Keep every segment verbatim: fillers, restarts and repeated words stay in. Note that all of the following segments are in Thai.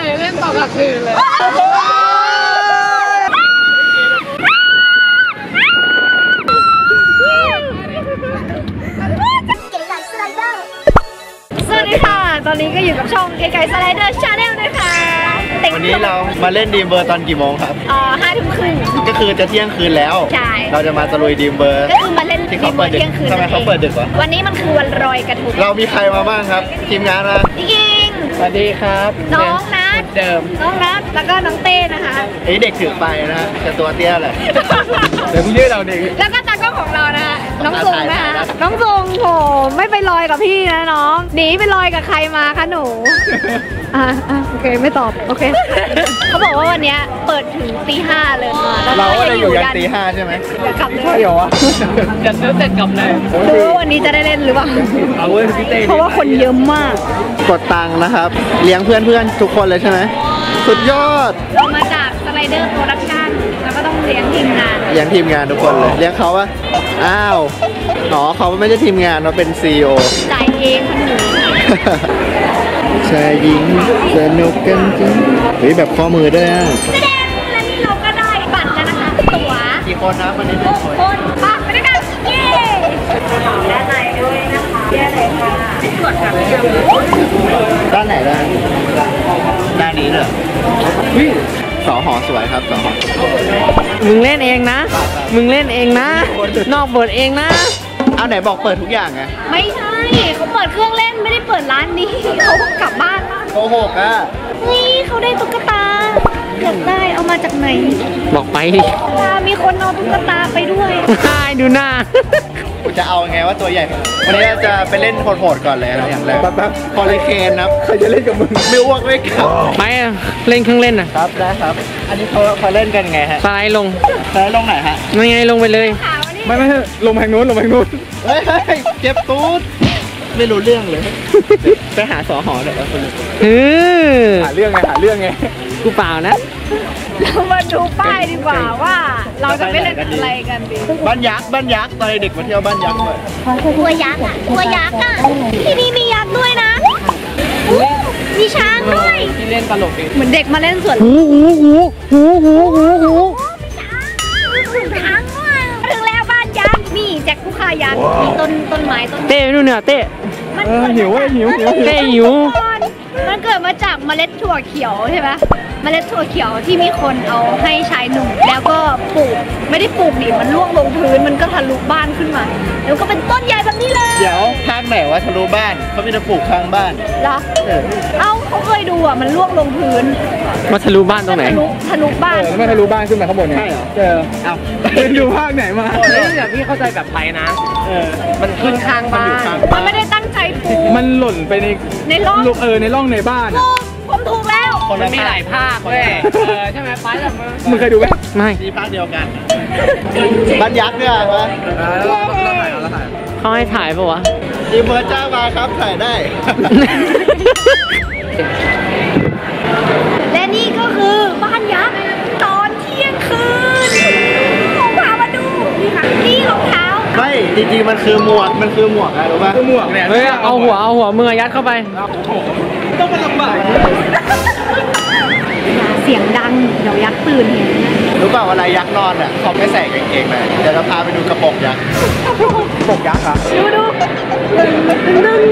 เล่นตอนกลางคืนเลยสวัสดีค่ะตอนนี้ก็อยู่กับช่องไก่สไลเดอร์ชาแนลนะคะวันนี้เรามาเล่นดีมเบอร์ตอนกี่โมงครับอ๋อห้าทุ่มครึ่งก็คือจะเที่ยงคืนแล้วใช่เราจะมาตะลุยดีมเบอร์ก็คือมาเล่นที่เขาเปิดเที่ยงคืนทำไมเขาเปิดดึกวะวันนี้มันคือวันลอยกระทงเรามีใครมาบ้างครับทีมงานมาพี่กิงสวัสดีครับน้องนัทเดิมน้องนัทแล้วก็น้องเต้นะคะไอเด็กถือไปนะฮะแต่ตัวเตี้ยแหละเดี๋ยวพี่ยืดเราเด็กแล้วก็ตากล้องของเรานะคะน้องซุงนะคะน้องซุงโหไม่ไปลอยกับพี่นะน้องหนีไปลอยกับใครมาคะหนูอ่าอ่าโอเคไม่ตอบโอเคเขาบอกว่าวันนี้เปิดถึงตีห้าเลยเราก็เลยอยู่ยันตีห้าใช่ไหมอย่ากลับเลยใช่เหรอวะจะซื้อเสร็จกลับเลยดูว่าวันนี้จะได้เล่นหรือเปล่าเอาเว้ยพี่เต้เพราะว่าคนเยอะมากกดตังค์นะครับเลี้ยงเพื่อนเพื่อนทุกคนเลยใช่ไหมสุดยอดเรามาจากสไลเดอร์โปรดักชั่นแล้วก็ต้องเลี้ยงทีมงานเลี้ยงทีมงานทุกคนเลยเลี้ยงเขาวะอ้าวอ๋อเขาไม่ใช่ทีมงานเขาเป็นซีอีโอจ่ายเองคนหนึ่งชายหญิงสนุกกันจริงเฮ้ยแบบข้อมือด้วยอ่ะแสดงและนี่เราก็ได้บัตรแล้วนะคะตั๋วกี่คนนะวันนี้หนึ่งคนคนปะไปด้วยกันเย้ด้านในด้วยนะคะเย้เลยค่ะตรวจกันด้านไหนด้านด้านนี้เหรอสอหอสวยครับสอหอมึงเล่นเองนะมึงเล่นเองนะนอกบทเองนะเอาไหนบอกเปิดทุกอย่างไงไม่ใช่เขาเปิดเครื่องเล่นไม่ได้เปิดร้านนี้เขากลับบ้านแล้วโกหกอ่ะนี่เขาได้ตุ๊กตาอยากได้เอามาจากไหนบอกไปตามีคนเอาตุ๊กตาไปด้วยใช่ดูหน้าจะเอาไงว่าตัวใหญ่วันนี้เราจะไปเล่นโหดๆก่อนเลยนะอย่างแรกแป๊บๆพอเลยเคนนะใครจะเล่นกับมึงไม่อ้วกไม่กลับไปเล่นเครื่องเล่นนะครับได้ครับอันนี้เขาเขาเล่นกันไงฮะสไลด์ลงสไลด์ลงไหนฮะไม่ไงลงไปเลยไม่ไม่ลงแผงนู้นลงแผงนู้นเฮ้ยเจ็บตูดไม่รู้เรื่องเลยไปหาสอหอหน่อยแล้วคนนึงหาเรื่องไงหาเรื่องไงกูเปล่านะเรามาดูป้ายดีกว่าว่าเราจะไปเล่นอะไรกันดีบ้านยักษ์บ้านยักษ์ตอนเด็กมาเที่ยวบ้านยักษ์เลยตัวยักษ์อ่ะตัวยักษ์อ่ะที่นี่มียักษ์ด้วยนะมีช้างด้วยที่เล่นตลกเองเหมือนเด็กมาเล่นสวนหูหูหูหูหูหูหูช้างด้วยถึงแล้วบ้านยักษ์มีแจ็คผู้ฆ่ายักษ์มีต้นต้นไม้ต้นเต้ดูเนี่ยเต้หิวเว้ยหิวหิวเต้หิวมันเกิดมาจากเมล็ดถั่วเขียวใช่ไหมเมล็ดถั่วเขียวที่มีคนเอาให้ชายหนุ่มแล้วก็ปลูกไม่ได้ปลูกดิมันร่วงลงพื้นมันก็ทะลุบ้านขึ้นมาแล้วก็เป็นต้นใหญ่แบบนี้เลยเดี๋ยวภาคไหนว่าทะลุบ้านเขาไม่ได้ปลูกข้างบ้านเหรอเอ้าเขาเคยดูอ่ะมันร่วงลงพื้นมาทะลุบ้านตรงไหนทะลุทะลุบ้านแล้วไม่ทะลุบ้านขึ้นมาข้างบนไงใช่เหรอเออเอ้าดูภาคไหนมาเนี่ยพี่เข้าใจแบบไปนะเออมันขึ้นข้างบ้านมันไม่ได้ตั้งใจปลูกมันหล่นไปในในร่องเออในร่องในบ้านผมถูกแล้วมันมีหลายภาคเว้ยเออใช่ไหมป้าแบบมึงเคยดูไหมไม่ที่ภาคเดียวกันบ้านยักษ์เนี่ยฮะเขาให้ถ่ายปะวะดีเบอร์จ้ามาครับถ่ายได้และนี่ก็คือบ้านยักษ์ตอนเที่ยงคืนผมพามาดูนี่รองเท้าไม่จริงๆมันคือหมวกมันคือหมวกอะรู้ป่ะคือหมวกเนี่ยเฮ้ยเอาหัวเอาหัวมือยัดเข้าไปต้องมาลำบากเสียงดังเดี๋ยวยักษ์ตื่นเห็นรู้เปล่าอะไรยักษ์นอนอ่ะเขาไม่ใส่กางเกงเลยเดี๋ยวเราพาไปดูกระโปรงยักษ์กระโปรงยักษ์อ่ะดูดูดึงดึงดึง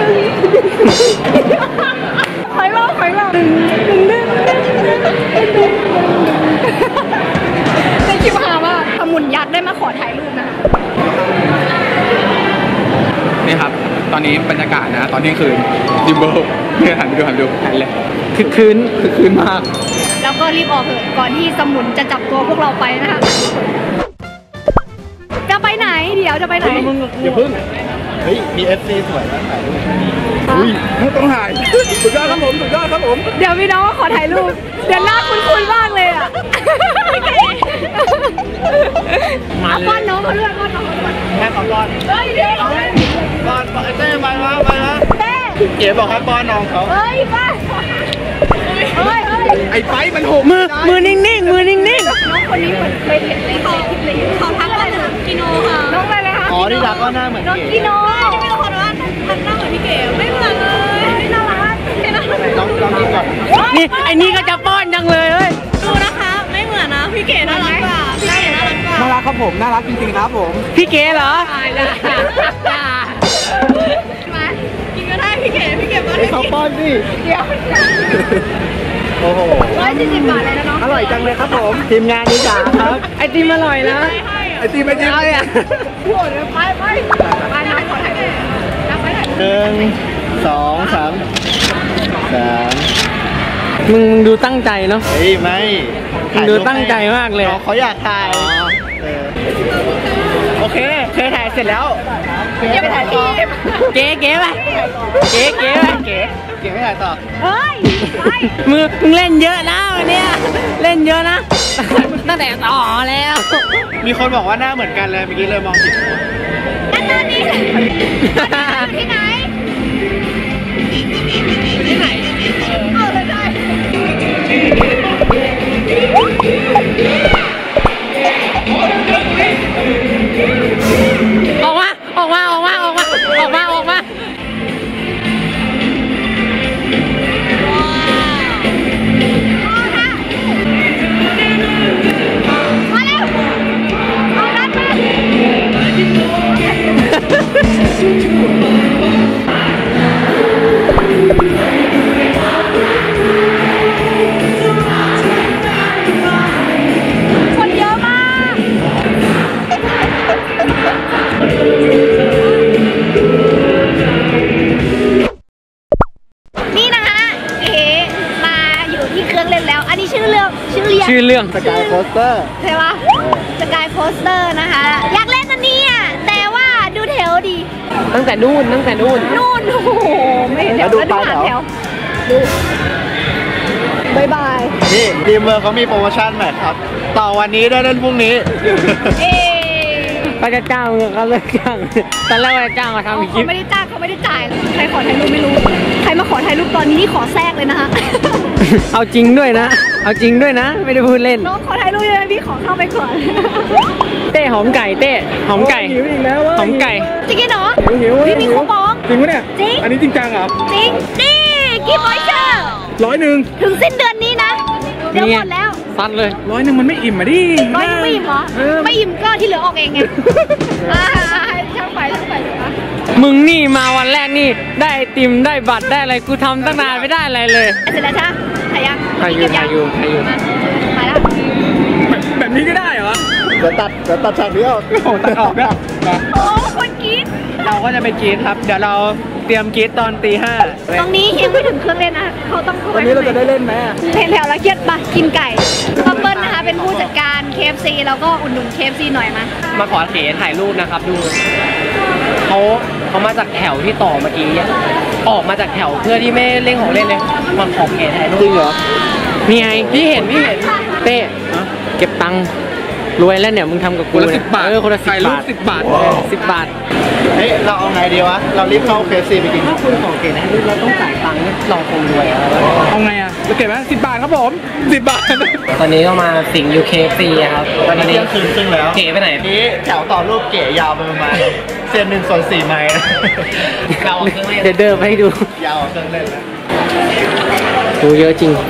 ถอยล่อถอยล่อดึงดึงดึงดึงดึงในคลิปหาว่าขมุนยักษ์ได้มาขอถ่ายรูปนะนี่ครับตอนนี้บรรยากาศนะตอนนี้คืนดิมเบิลเนี่ยหันไปดูหันดูหันเลยคือคืนคือคืนมากแล้วก็รีบออกเถอะก่อนที่สมุนจะจับตัวพวกเราไปนะคะจะไปไหนเดี๋ยวจะไปไหนอย่าพึ่งเฮ้ยมี เอฟ ซี สวยนะถ่ายรูปอุ้ยต้องถ่ายสุดยอดครับผมสุดยอดครับผมเดี๋ยวพี่น้องขอถ่ายรูปเดี๋ยวหน้าคุ้นๆมากเลยอ่ะมาป้อนน้องเขาด้วยป้อนน้องเขาด้วยแม่ขอป้อนเฮ้ยเดี๋ยวป้อนป้อนเต้ไปมาไปมาเต้เก๋บอกให้ป้อนน้องเขาเฮ้ยป้าเฮ้ยเฮ้ยไอ้ไฟมันหกมือมือนิ่งๆมือนิ่งๆน้องคนนี้เหมือนเคยเห็นในคลิปเลยเขาทักอะไรนะกิโนค่ะน้องอะไรนะคะอ๋อนี่รักก็หน้าเหมือนน้องกิโนไม่รู้คนว่าทักหน้าเหมือนพี่เก๋ไม่เหมือนเลยไม่น่ารักไม่น่ารักลองลองกินก่อนนี่นี่ไอ้นี่ก็จะป้อนจังเลยเฮ้ยดูนะคะไม่เหมือนนะพี่เก๋น่ารักกว่าพี่เก๋น่ารักกว่าน่ารักครับผมน่ารักจริงๆครับผมพี่เก๋เหรอตายแล้วมากินก็ได้พี่เก๋พี่เก๋มาไอ้เขาป้อนสิเดี๋ยวโอ้โหร้อยสี่สิบบาทเลยนะน้องอร่อยจังเลยครับผมทีมงานนี้จ๋าครับไอติมอร่อยนะไอติมไอติมเอาอ่ะโอ้ยไปไปไปน้ำขอให้ได้น้ำไปไหนหนึ่งสองสามสามมึงมึงดูตั้งใจเนาะเฮ้ยไม่ดูตั้งใจมากเลยน้องเขาอยากถ่ายเออโอเคเคยถ่ายเสร็จแล้วเก๋ไปถ่ายต่อเก๋เก๋ไปเก๋เก๋ไปเก๋เก๋ไม่ถ่ายต่อเฮ้ยไปมึงมึงเล่นเยอะนะวันเนี้ยเล่นเยอะนะ ตั้งแต่ต่อแล้วมีคนบอกว่าหน้าเหมือนกันเลยเมื่อกี้เลยมองผิดนั่นตอนนี้ที่ไหนที่ไหนเอาเลยได้ออกมาออกมาออกมาออกมาออกมาออกมามาเร็วเอาดันมาคนเยอะมากนี่นะคะเอ๋มาอยู่ที่เครื่องเล่นแล้ว อันนี้ชื่อเรื่องชื่อเรียกชื่อเรื่องสกายโคสเตอร์ใช่ปะสกายโคสเตอร์นะคะ อยากเล่นอันนี้อ่ะแต่ว่าดูแถวดีตั้งแต่นู่นตั้งแต่นู่นนู่นโอ้โหไม่เห็นแถวแล้วดูแล้วดูปลายหางแถวแถวดูบายบายนี่ดีมเมอร์เขามีโปรโมชั่นใหม่ครับ ต่อวันนี้ได้เล่นพรุ่งนี้เอ๊ก็จะจ้างมึงเขาเลยจ้างตอนแรกว่าจะจ้างมาทำคลิเขาปไม่ได้จ้างเขาไม่ได้จ่ายใครขอถ่ายรูปไม่รู้ ใครมาขอถ่ายรูปตอนนี้นี่ขอแทรกเลยนะคะเอาจริงด้วยนะ เอาจริงด้วยนะ ไม่ได้พูดเล่นน้องขอถ่ายรูปเลยพี่ขอเข้าไปก่อนเต้หอมไก่เต้หอมไก่หิวอีกแล้วหอมไก่จริงเหรอหิวหิวพี่มีคูปองจริงปะเนี่ยจริงอันนี้จริงจังเหรอจริงนี่กิฟต์วอเชอร์ร้อยหนึ่งถึงสิ้นเดือนนี้นะเดี๋ยวหมดแล้วซัดเลยร้อยหนึ่งมันไม่อิ่มอ่ะดิร้อยยังไม่อิ่มเหรอเออไม่อิ่มก็ที่เหลือออกเองไงอ่าช่างไปช่างไปช่างไปมึงนี่มาวันแรกนี่ได้ไอติมได้บัตรได้อะไรกูทำตั้งนานไม่ได้อะไรเลยเสร็จแล้วจ้ะถ่ายยังถ่ายอยู่ถ่ายอยู่ถ่ายอยู่มาถ่ายแล้วแบบนี้ก็ได้เหรอเดี๋ยวตัดเดี๋ยวตัดฉากนี้ออกโอ้ตัดออกด้วยมาโอ้คนกรี๊ดเราก็จะไปกรีดครับ เดี๋ยวเราเตรียมกรีดตอนตีห้าตรงนี้ยังไม่ถึงเครื่องเล่นนะเขาต้องเข้าไปวันนี้เราจะได้เล่นไหมเห็นแถวแล้วเครียดปะกินไก่ก็เปิ้ลนะคะเป็นผู้จัดการ เค เอฟ ซี แล้วก็อุดหนุน เค เอฟ ซี หน่อยมามาขอเขถ่ายรูปนะครับดูเขาเขามาจากแถวที่ต่อเมื่อกี้ออกมาจากแถวเพื่อที่ไม่เล่นของเล่นเลยมาขอเขถ่ายรูปจริงเหรอนี่ไงพี่เห็นพี่เห็นเต้เก็บตังค์รวยแล้วเนี่ยมึงทำกับกูคนละสิบบาทเออคนละสิบถ่ายรูปบาทสิบบาทสิบบาทเฮ้ยเราเอาไงดีวะ เรารีบเข้าเคฟซีไปกินถ้าคุณขอเขถ่ายรูปเราต้องจ่ายตังค์เราคงรวยอะไรเอาไงอ่ะเราเก็บไหมสิบบาทครับผมสิบบาทตอนนี้ก็มาสิงยูเคฟีครับตอนนี้เที่ยงคืนครึ่งแล้วเก๋ไปไหนนี้แถวต่อรูปเก๋ยาวไปประมาณเซนหนึ่งส่วนสี่ไมล์นะเราเครื่องเล่นเดี๋ยวเดินไปให้ดูยาวกว่าเครื่องเล่นนะโหเยอะจริง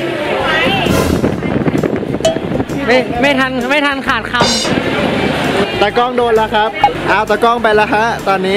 ไม่ไม่ทันไม่ทันขาดคตากล้องโดนแล้วครับอ้าวตากล้องไปแล้วฮะตอนนี้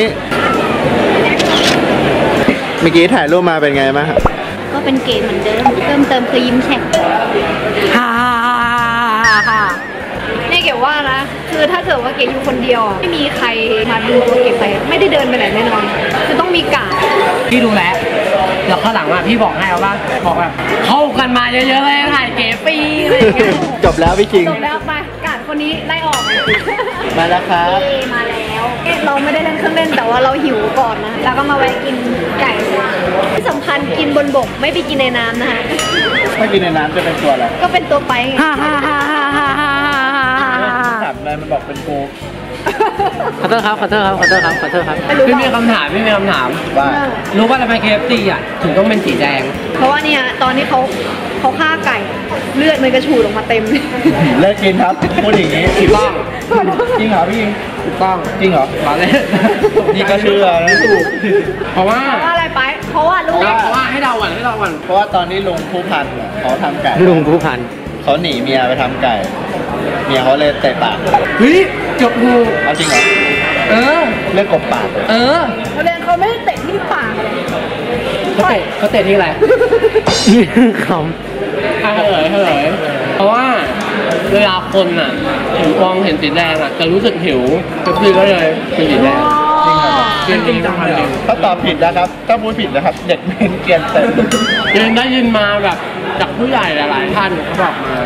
เมื่อกี้ถ่ายรูปมาเป็นไงบ้างครับก็เป็นเกมเหมือนเดิมเพิ่มเติมคือยิ้มแฉ่งำฮ่าฮ่าเนี่ยเก๋ว่านะคือถ้าเกิดว่าเก๋อยู่คนเดียวอะไม่มีใครมาดูตัวเก๋ไปไม่ได้เดินไปไหนแน่นอนคือต้องมีการพี่ดูแลวแล้วข้างหลังอ่ะพี่บอกให้เอาป่ะบอกแบบเข้ากันมาเยอะๆเลยถ่ายเก๋ปีอะไรอย่างเงี้ยจบแล้วพี่คิงจบแล้วไปการคนนี้ไล่ออกมาแล้วครับเอมาแล้วเอ๊ะเราไม่ได้เล่นเครื่องเล่นแต่ว่าเราหิวก่อนนะแล้วก็มาแวะกินไก่ที่สำคัญกินบนบกไม่ไปกินในน้ำนะคะไม่กินในน้ำจะเป็นตัวอะไรก็เป็นตัวไปไงฮ่าฮ่าฮ่าฮ่าฮ่าฮ่าฮ่าถามอะไรมันบอกเป็นโกขอโทษครับขอโทษครับขอโทษครับขอโทษครับไม่รู้พี่หรมีอกคำถามพี่มีคำถามว่ารู้ว่าทำไม เค เอฟ ซี อ่ะถึงต้องเป็นสีแดงเพราะว่าเนี่ยตอนนี้เขาเขาฆ่าไก่เลือดมันกระฉูดออกมาเต็มเลิกกินครับพูดอย่างนี้ถูกต้องจริงเหรอพี่คิงถูกต้องจริงเหรอมาเลยนี่ก็เชื่อนะถูกเพราะว่าเพราะว่าอะไรไป เพเพราะว่าลูกเพราะว่าให้เดาก่อนให้เดาก่อนเพราะว่าตอนนี้ลุงผู้พันเนี่ยเขาทำไก่ลุงผู้พันเขาหนีเมียไปทำไก่ เมียเขาเลยเตะปากเฮ้ยเกือบถูกเอาจริงเหรอเออเรื่องกบปากเลยเออเขาเรียนเขาไม่ได้เตะที่ปากเลยเขาเตะเขาเตะที่อะไรคำอ่ะเฉลยเฉลยเพราะว่าเวลาคนอ่ะเห็นมองเห็นสีแดงอ่ะจะรู้สึกหิวก็คือก็เลยเป็นสีแดงจริงเหรอเกณฑ์จริงจังเลยถ้าตอบผิดนะครับ ถ้าพูดผิดนะครับ เด็กเมนเกรียนเต็มเกณฑ์ได้ยินมาแบบจากผู้ใหญ่หลายๆท่านเขาบอกมา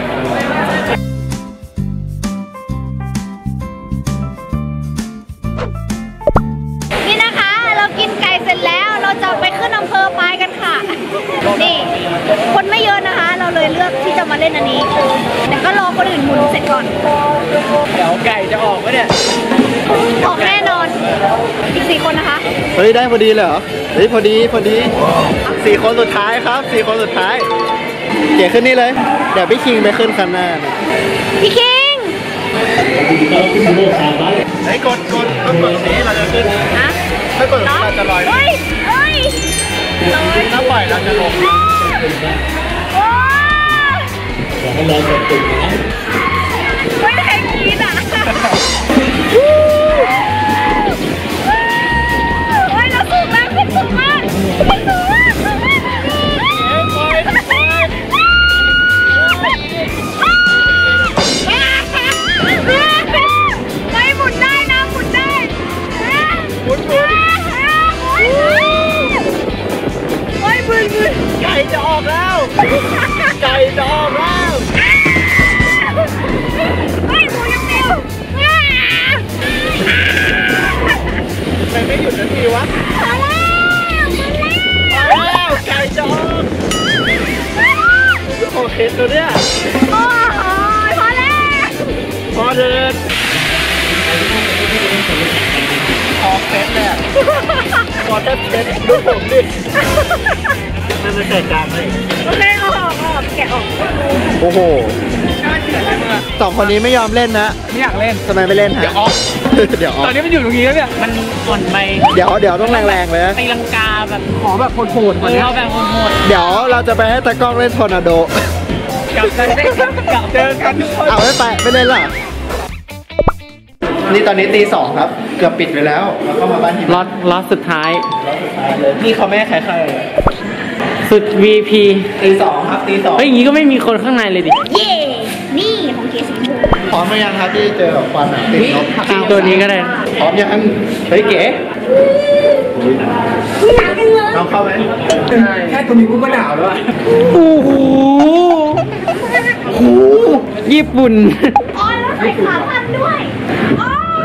นี่นะคะ เรากินไก่เสร็จแล้วเราจะไปขึ้นอำเภอปลายกันค่ะ นี่ คนไม่เยอะนะคะ เราเลยเลือกที่จะมาเล่นอันนี้แต่ก็รอคนอื่นหมุนเสร็จก่อนเดี๋ยวไก่จะออกปะเนี่ยออกแน่นอน อีกสี่คนนะคะเฮ้ยได้พอดีเลยเหรอ เฮ้ยพอดีพอดีสี่คนสุดท้ายครับสี่คนสุดท้ายเก๋ขึ้นนี่เลย เดี๋ยวพี่คิงไปขึ้นคันหน้าพี่คิงเฮ้ยกดกดต้องกดสีเราจะขึ้นฮะถ้ากดสีเราจะลอยเฮ้ยเฮ้ยถ้าปล่อยเราจะลงโอ้ไม่ได้กินอ่ะเฮ้ยเราสูงมากขึ้นสูงมากขึ้นสูงมากสูงมากไม่หมุนได้นะหมุนได้หมุนหมุนโอ้ยบึนบึนไก่จะออกแล้ว ไก่จะออกแล้วเฮ้ยหมูยังเดียวทำไมไม่หยุดนาทีวะพอแล้วพอแล้วไก่จะออกโอเคตัวเนี้ยโอ้ยพอแล้วพอเดินออกเซ็ตเลยอะพอแทบเซ็ตดูผมดิมันจะแตกต่างเลยโอเคเอาออกเอาออกแกะออกโอ้โหสองคนนี้ไม่ยอมเล่นนะไม่อยากเล่นทำไมไม่เล่นฮะเดี๋ยวออกเดี๋ยวออตอกนนี้มันอยู่ตรงนี้แล้วเนี่ย มันอ่อนไปเดี๋ยวเดี๋ยวต้องแรงๆเลยนะตีลังกาแบบขอแบบโหดๆเหมือนเอาแบบโหดเดี๋ยวเราจะไปให้ตากล้องเล่นทอร์นาโดๆกลับกันได้กลับเจอกันทุกคนเอาไม่ไปไม่เล่นหรอนี่ตอนนี้ตีสองครับ เกือบปิดไปแล้วเราเข้ามาบ้านที่ล็อตล็อตสุดท้ายนี่เขาไม่ให้ใครเข้าเลยสุด วี พีตีสองครับตีสองเฮ้ยอย่างงี้ก็ไม่มีคนข้างในเลยดิเย่นี่ของเกสีชมพูพร้อมหรือยังครับที่เจอกับควันอะติดนกจริงตัวนี้ก็ได้พร้อมยังเฮ้ยเก๋อยากจังเลยน้องเข้าไหมแค่ตัวนี้กูก็หนาวแล้วโอ้โหโอ้โหญี่ปุ่นอ๋อแล้วใส่ขาพันด้วยโอ้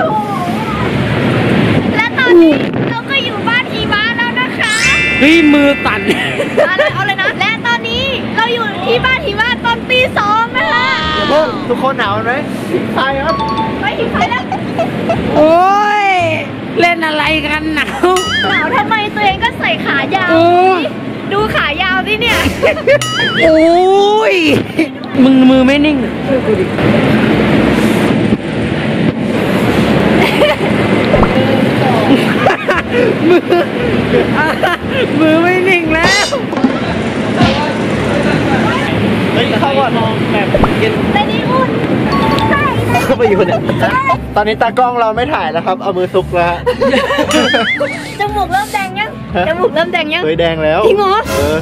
และตอนนี้เราก็อยู่บ้านทีบ้านแล้วนะคะเฮ้ยมือสั่นเอาเลยเอาเลยนะ และตอนนี้เราอยู่ที่บ้านทีบ้านตอนตีสองนะคะโอ้ทุกคนหนาวไหมใช่ครับไปถึงไฟแล้วโอ้ย เล่นอะไรกันหนาวหนาวทำไมตัวเองก็ใส่ขายาวโอ้ยดูขายาวสิเนี่ยโอ้ย มึงมือไม่นิ่งช่วยกูดิ มือมือไม่นิ่งแล้วเฮ้ยเข้าก่อนแบบเย็นแต่นี่อุ่นใช่เลยเข้าไปอยู่เนี่ยตอนนี้ตากล้องเราไม่ถ่ายแล้วครับ เอามือซุกแล้วฮะจมูกเริ่มแดงยังฮะจมูกเริ่มแดงยังเฮ้ยแดงแล้วจริงเหรอเออ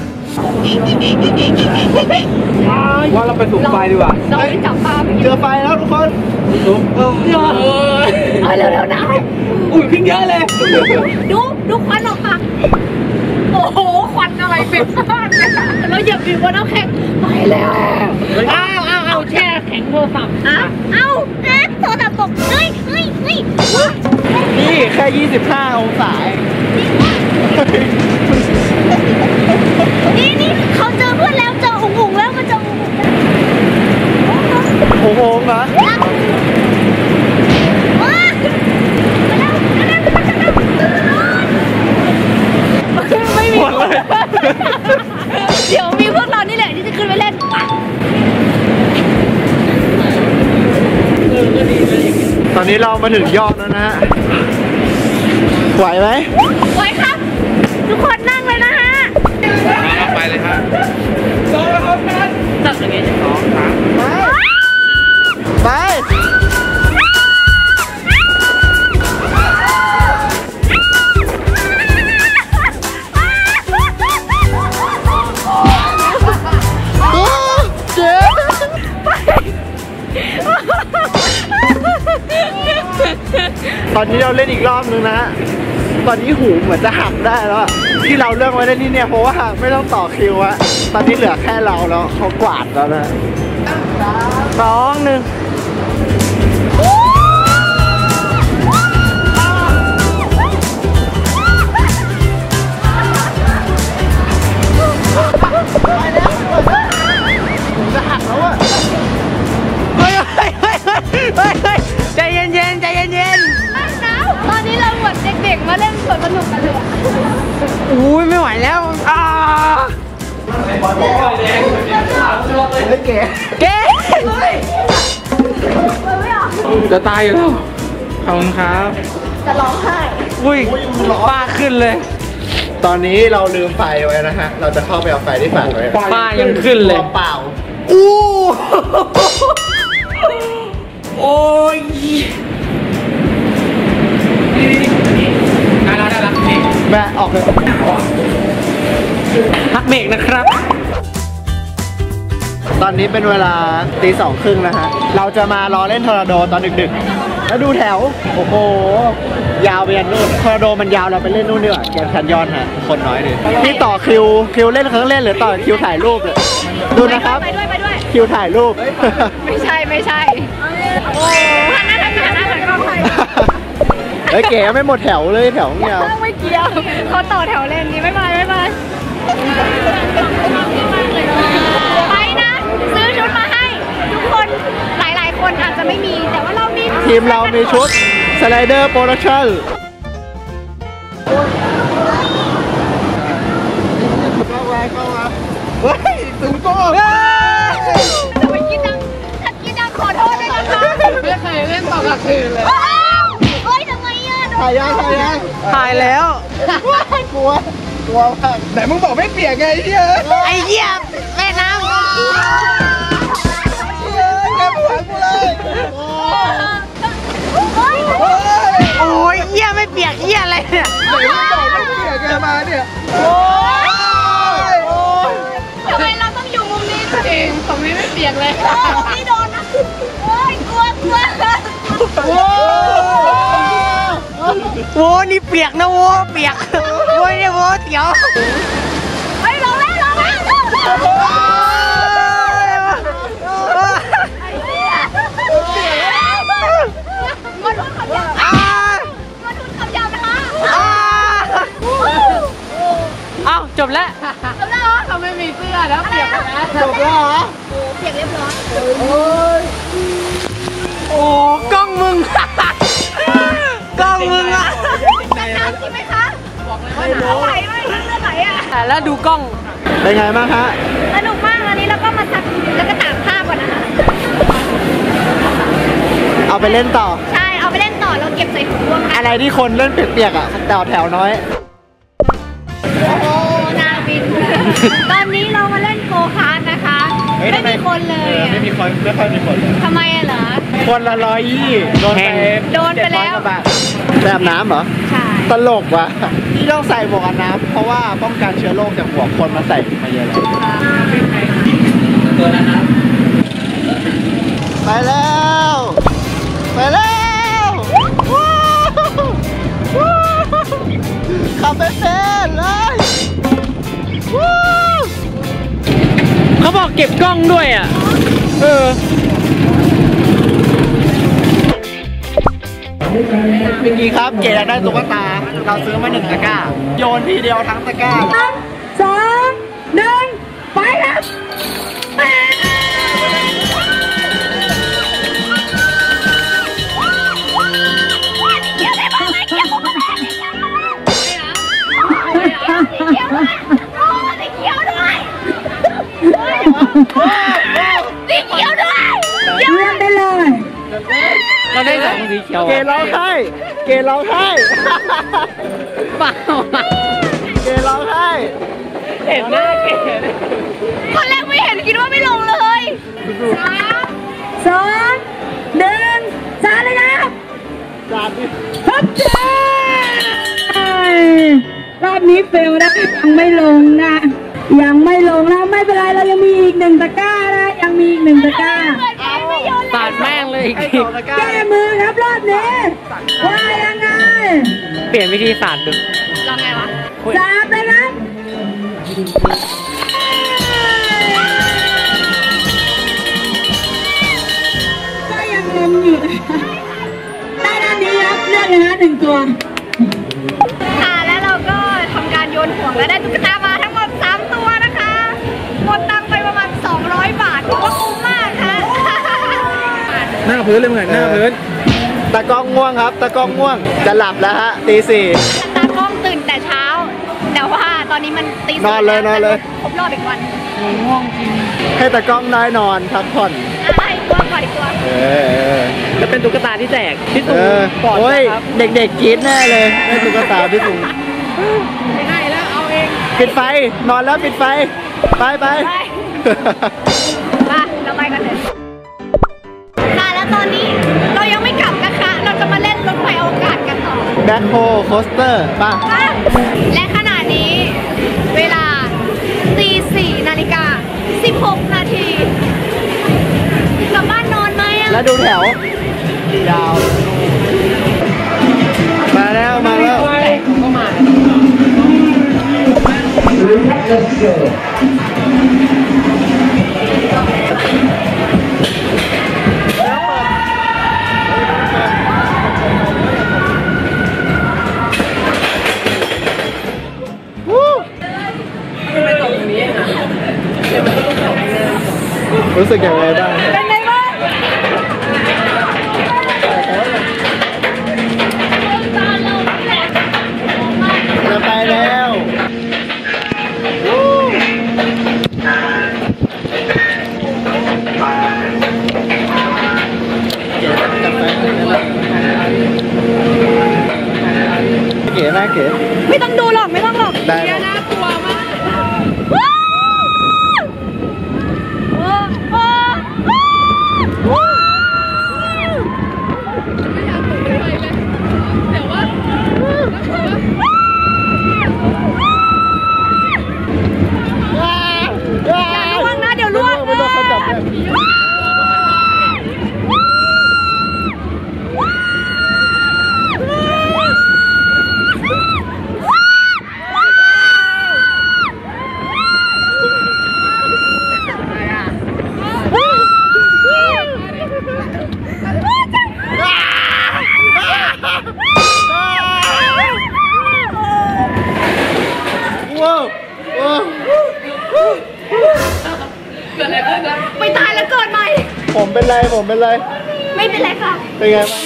ว่าเราไปสูงไฟดีกว่าเราไปจับปลาไปเจอไฟแล้วทุกคนซุกเออเอาเร็วๆนะอุ้ยขึ้นเยอะเลยดูดูควันออกมาโอ้โหควันอะไรเป็นบ้านเนี่ยเราเหยียบอยู่บนน้ำแข็งไปแล้วอ้าวอ้าวอ้าวแช่แข็งโทรศัพท์อ้าวอ้าวเอ๊ะโทรศัพท์ตกเฮ้ยเฮ้ยเฮ้ยนี่แค่ยี่สิบห้าองศาเองนี่นี่เขาเจอเพื่อนแล้วเจออุ๋งอุ๋งแล้วมาเจออุ๋งอุ๋งแล้วโอ้โหเหรอว้ามาแล้วมาแล้วมาแล้วไม่มีเดี๋ยวมีพวกเรานี่แหละที่จะขึ้นไปเล่นตอนนี้เรามาถึงยอดแล้วนะฮะไหวไหมไว้ครับ ทุกคนนั่งเลยนะฮะมาไปเลยครับสองแล้วกันจับอย่างงี้สองสามไปตอนนี้เราเล่นอีกรอบนึงนะฮะตอนนี้หูเหมือนจะหักได้แล้วที่เราเลือกไว้เล่นที่เนี่ยเพราะว่าไม่ต้องต่อคิวอะตอนนี้เหลือแค่เราแล้วเขากวาดแล้วนะสองหนึ่งจะหักแล้วอะเฮ้ยเฮ้ยเฮ้ยเฮ้ยเฮ้ยใจเย็นเย็นใจเย็นเย็นตอนนี้เราเหมือนเด็กๆมาเล่นสวนสนุกกันเลยอุ้ยไม่ไหวแล้วอ่าเฮ้ยเก๋เก๋จะตายอยู่แล้วขอบคุณครับจะร้องไห้อุ้ยป้าขึ้นเลยตอนนี้เราลืมไฟไว้นะฮะเราจะเข้าไปเอาไฟที่ฝากไว้ป้ายังขึ้นเลยเปล่าอู้โอ้ยได้แล้วได้แล้วแม่ออกเลยพักเบรกนะครับตอนนี้เป็นเวลาตีสองครึ่งนะฮะเราจะมารอเล่นทอร์นาโดตอนดึกๆแล้วดูแถวโอ้โหยาวไปยันนู่นทอร์นาโดมันยาวเราไปเล่นนู่นดีกว่าแกนแคนยอนฮะคนน้อยเลยนี่ต่อคิวคิวเล่นครั้งเล่นหรือต่อคิวถ่ายรูปเลยดูนะครับไปด้วยไปด้วยคิวถ่ายรูปไม่ใช่ไม่ใช่โอ้หันหน้าทางหันหน้าเหมือนกล้องไทยเฮ้ยเก๋ไม่หมดแถวเลยแถวเงี้ยไม่เกี่ยวเขาต่อแถวเล่นนี้ไม่มาไม่มาไปนะซื้อชุดมาให้ทุกคนหลายๆคนอาจจะไม่มีแต่ว่าเรามีทีมเรามีชุดสไลเดอร์โปรดักชั่นเข้ามาเข้ามาเฮ้ยสูงโก้จะไปกินดังถ้ากินดังขอโทษด้วยนะคะไม่เคยเล่นต่อกลางคืนเลยเฮ้ยทำไมอ่ะถ่ายยังถ่ายยังถ่ายแล้วกลัวกลัวมากแต่มึงบอกไม่เปียกไงไอ้เหี้ยไอ้เหี้ยแม่น้ำแกปวดกูเลยโอ้ยเหี้ยไม่เปียกเหี้ยอะไรเนี่ยไหนมึงบอกไม่เปียกแกมาเนี่ยโอ้ยทำไมเราต้องอยู่มุมนี้เองผมไม่ไม่เปียกเลยนี่โดนนะโอ้ยกลัวกลัวโอ้โหนี่เปียกนะโว้เปียกโว้เนี่ยโว้เตี๋ยวเฮ้ยลงแล้วลงแล้วมาทุนขับยาวมาทุนขับยาวนะคะเอ้าจบแล้วจบแล้วเหรอเขาไม่มีเสื้อแล้วเปียกแล้วจบแล้วเหรอเปียกเรียบร้อยโอ้ยโอ้กล้องมึงกล้องมึงอะเป็นน้ำจริงไหมคะบอกเลยว่าน้ำไหลไหมเลือดไหลอ่ะแล้วดูกล้องเป็นไงบ้างคะสนุกมากวันนี้แล้วก็มาซักแล้วก็ตากผ้าก่อนนะคะเอาไปเล่นต่อใช่เอาไปเล่นต่อเราเก็บใส่ถุงรวมกันอะไรที่คนเล่นเปียกๆอ่ะต่อแถวน้อยโอ้โหนาวินตอนนี้เรามาเล่นโกคาร์ทนะคะไม่มีคนเลยไม่มีคนไม่ค่อยมีคนเลยทำไมเหรอคนละร้อยยี่โดนไปโดนไปแล้วแบบน้ำเหรอใช่ตลกว่ะที่ต้องใส่หมวกกันน้ำเพราะว่าป้องกันเชื้อโรคจากหัวคนมาใส่มาเยอะเลยตัวนั้นนะไปแล้วไปแล้วขับไปเป็นเลยเขาบอกเก็บกล้องด้วยอ่ะเออเมื่อกี้ครับเก๋ได้ตุ๊กตาเราซื้อมาหนึ่งตะกร้าโยนทีเดียวทั้งตะกร้าสองหนึ่งไปครับสีเขียวด้วยเลื่อนได้เลยเราได้สองสีเขียวเกร้องไห้เกร้องไห้เปล่าเกร้องไห้เห็นหน้าเก๋คนแรกไม่เห็นคิดว่าไม่ลงเลยสามสองหนึ่งสามเลยนะจานดิทับใจรอบนี้เฟลนะยังไม่ลงนะยังไม่ลงนะไม่เป็นไรเรายังมีอีกหนึ่งตะกร้านะยังมีอีกหนึ่งตะกร้าสาดแม่งเลยอีกไอ้ทีสองตะกร้าแก้มือครับรอบนี้ว่ายังไงเปลี่ยนวิธีสาดดูลองไงวะสามเลยครับก็ยังงงอยู่ได้ด้านนี้ครับเลือกเลยนะหนึ่งตัวค่ะแล้วเราก็ทำการโยนห่วงและได้ตุ๊กตามาทั้งหมดสามตัวนะคะหมดตังค์ไปประมาณสองร้อยบาทถือว่าคุ้มมากค่ะหน้าพื้นเลยเหมือนหน้าพื้นตากล้องง่วงครับตากล้องง่วงจะหลับแล้วฮะตีสี่ตากล้องตื่นแต่เช้าแต่ว่าตอนนี้มันตีนอนเลยนอนเลยครบรอบอีกวันให้ตากล้องน้อยนอนพักผ่อนอะไรตัวก่อนอีกตัวเออเออจะเป็นตุ๊กตาที่แจกพี่เอตู่อก่อนโอ้ยนะครับเด็กๆกรี๊ดแน่เลยได้ตุ๊กตาพี่ถุงไม่ได้แล้วเอาเองปิดไฟนอนแล้วปิดไฟไปไปไปมาเราไปกันเลยค่ะแล้วตอนนี้เรายังไม่กลับนะคะ เราจะมาเล่นรถไฟอวกาศกันต่อแบ็คโฮโคสเตอร์ป่ะและขณะนี้เวลาตีสี่นาฬิกาสิบหกนาทีกลับบ้านนอนไหมอะแล้วดูแถวยาว มาแล้วมาแล้วก็มารู้สึกอย่างไรบ้างเป็นไงบ้างจะไปแล้วเก๋ไหมเก๋ไม่ต้องดูหรอกไม่ต้องหรอกได้เดี๋ยวน่ากลัวมากว้าวว้าวว้าวว้าวอย่าล่วงนะเดี๋ยวล่วงไม่ต้องเขาจับได้ ว้าวว้าวไปตายแล้วเกิดใหม่ผมเป็นไรผมเป็นไรไม่เป็นไรค่ะเป็นไงบ้าง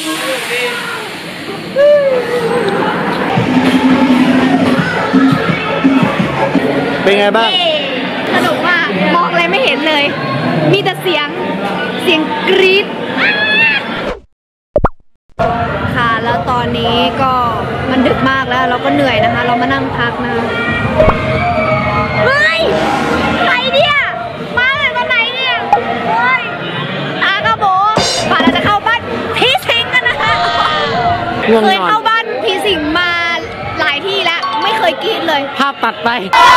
เป็นไงบ้างสนุกมากมองอะไรไม่เห็นเลย มีแต่เสียงเสียงกรี๊ดค่ะแล้วตอนนี้ก็มันดึกมากแล้วเราก็เหนื่อยนะคะ เรามานั่งพักนะคะเฮ้ยใครเนี่ยมาจากตอนไหนเนี่ยเฮ้ยตากระโบป่าเราจะเข้าบ้านผีสิงกันนะคะง่วงเคยนอนเข้าบ้านผีสิงมาหลายที่แล้วไม่เคยกรี๊ดเลยภาพตัดไป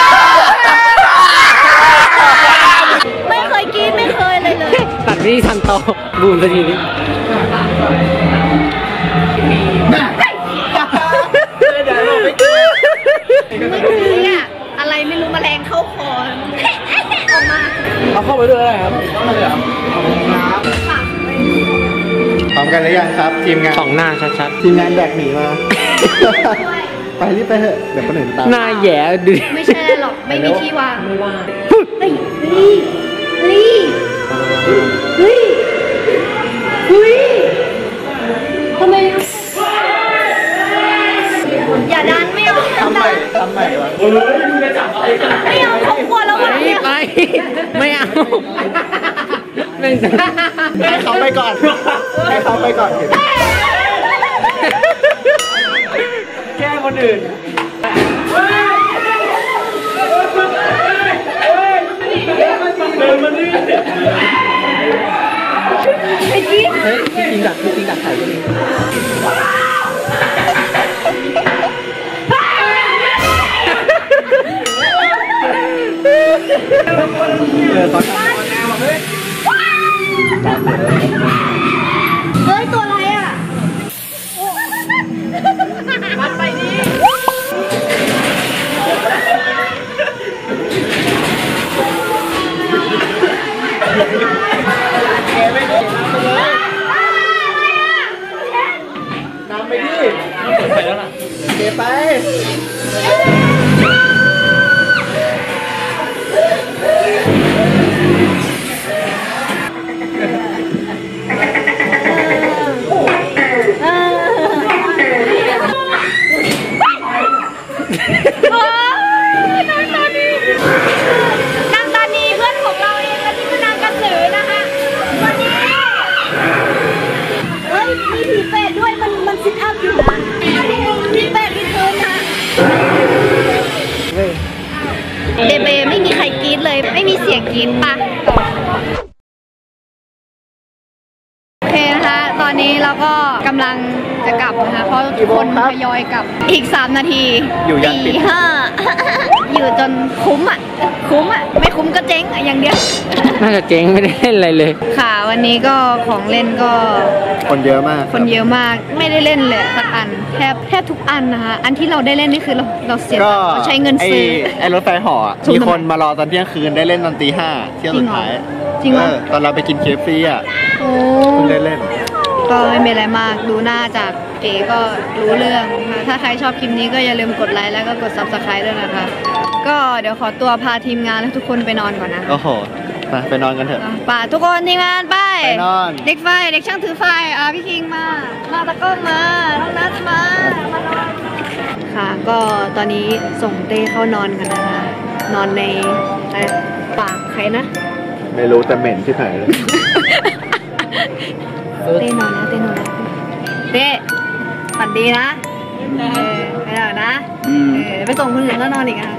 ไม่เคยกรี๊ดไม่เคยเลยเลยตัดวิธีทันโตบูนสักทีนี้เมื่อกี้อะอะไรไม่รู้แมลงเข้าคอออกมาเอาเข้าไปด้วยอะไรครับพร้อมกันหรือยังครับ ทีมงานสองหน้าชัดทีมงานแดกหมีมา ไปรีบไปเถอะเดี๋ยวคนอื่นตามๆหน้าแย่ดูดิไม่ใช่อะไรหรอกไม่มีที่วางไม่ว่าเฮ้ยเฮ้ยเฮ้ยเฮ้ยเฮ้ยทำไมอย่าดันไม่เอาทำใหม่ทำใหม่วะไม่เอาเขากลัวแล้วไปวะเนี่ยไปไม่เอาไม่ให้เขาไปก่อน ให้เขาไปก่อน แก้คนอื่นเไอ้จี๊ดเฮ้ยจริงดักจริงดักไข่ก็มีเออตอนเฮ้ยตัวอะไรอ่ะมัดไปดินำไปดิเปิดไปแล้วล่ะเก็บไปนางตานีเพื่อนของเราเองและนี่คือนางกระสือนะคะวันนี้เฮ้ยมีผีเป็ดด้วยมันมันซิทอัพอยู่นะผีเป็ดที่พื้นนะเบเบไม่มีใครกรี๊ดเลยไม่มีเสียงกรี๊ดปะโอเคนะคะตอนนี้เราก็กำลังจะกลับนะคะเพราะทุกคนทยอยกลับอีกสามนาทีอยู่ยันปิดตีห้า อยู่จนคุ้มอ่ะคุ้มอ่ะไม่คุ้มก็เจ๊งอะอย่างเดียวน่าจะเจ๊งไม่ได้เล่นอะไรเลยค่ะวันนี้ก็ของเล่นก็คนเยอะมากคนเยอะมากไม่ได้เล่นเลยสักอันแทบแทบทุกอันนะคะอันที่เราได้เล่นนี่คือเราเราเสียก็ตังค์เราใช้เงินซื้อไอ้ไอ้รถไฟเหาะอะถูกมีคนมารอตอนเที่ยงคืนได้เล่นตอนตีห้าเที่ยวสุดท้ายจริงเหรอเออตอนเราไปกินเคฟซีอ่ะโอ้เพิ่งได้เล่นก็ไม่มีอะไรมากดูหน้าจากเก๋ก็รู้เรื่องนะคะถ้าใครชอบคลิปนี้ก็อย่าลืมกดไลค์แล้วก็กด ซับสไครบ์ ด้วยนะคะก็เดี๋ยวขอตัวพาทีมงานและทุกคนไปนอนก่อนนะคะโอ้โหไปไปนอนกันเถอะป่าทุกคนทีมงานไปไปนอนเด็กไฟเด็กช่างถือไฟอ่ะพี่คิงมาหน้าตะกล้องมาน้องนัทมามานอนค่ะก็ตอนนี้ส่งเต้เข้านอนกันนะคะนอนในอะไรปากใครนะไม่รู้แต่เหม็นที่ไหนเลยเต้นอนนะเต้นอนนะเต้ฝันดีนะเออไปแล้วนะเออเดี๋ยวไปส่งคนอื่นแล้วนอนอีกนะคะ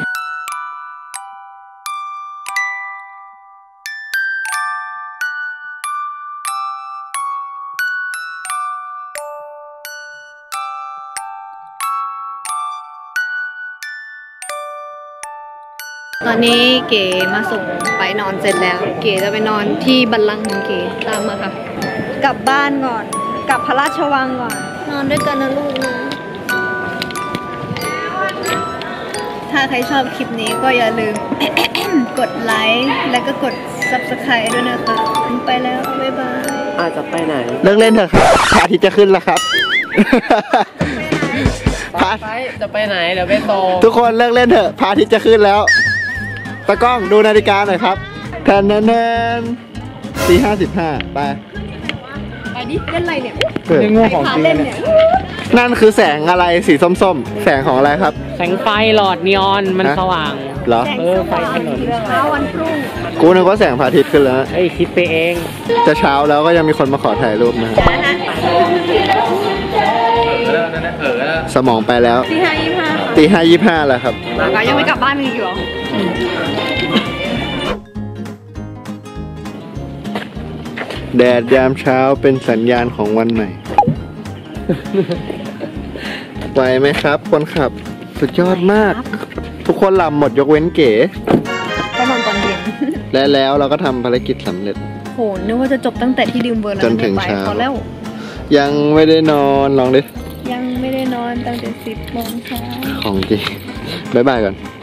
ตอนนี้เก๋มาส่งไปนอนเสร็จแล้ว เก๋จะไปนอนที่บัลลังก์ของเก๋ตามมาค่ะ กลับบ้านก่อน กลับพระราชวังก่อน นอนด้วยกันนะลูกนะถ้าใครชอบคลิปนี้ก็อย่าลืม กดไลค์แล้วก็กด ซับสไครบ์ ด้วยนะคะไปแล้ว บ๊ายบายอาจจะไปไหนเลิกเล่นเถอะครับพระอาทิตย์จะขึ้นแล้วครับ พระไปจะไปไหนเดี๋ยวไปโตทุกคนเลิกเล่นเถอะพระอาทิตย์จะขึ้นแล้วตากล้องดูนาฬิกาหน่อยครับแทนแนนตีห้าสิบห้าไปไปดิ เล่นอะไรเนี่ยเออเรื่องโง่ของพาจริงเล่นเนี่ยเนี่ยนั่นคือแสงอะไรสีส้มๆ แสงของอะไรครับแสงไฟหลอดนีออนมันฮะสว่างเหรอแสงเอสอไฟว่างถนนเช้าวันพรุ่งกูนึกว่าแสงพระอาทิตย์ขึ้นแล้วเอ้ยคิดไปเองแต่เช้าแล้วก็ยังมีคนมาขอถ่ายรูปนะสมองไปแล้วที่ห้ายี่ห้าตีห้ายี่ห้าแล้วครับก็ยังไม่กลับบ้านอีกเหรอแดดยามเช้าเป็นสัญญาณของวันใหม่ ไหวไหมครับ คนขับ สุดยอดมาก ทุกคนหลับหมดยกเว้นเก๋ก็นอนตอนเย็นและแล้วเราก็ทำภารกิจสำเร็จโหนึกว่าจะจบตั้งแต่ที่ดื่มเบอร์แล้วจนถึงไม่ไปเช้าพอแล้วยังไม่ได้นอนลองดิยังไม่ได้นอนตั้งแต่สิบโมงเช้าของจริงบ๊ายบายก่อน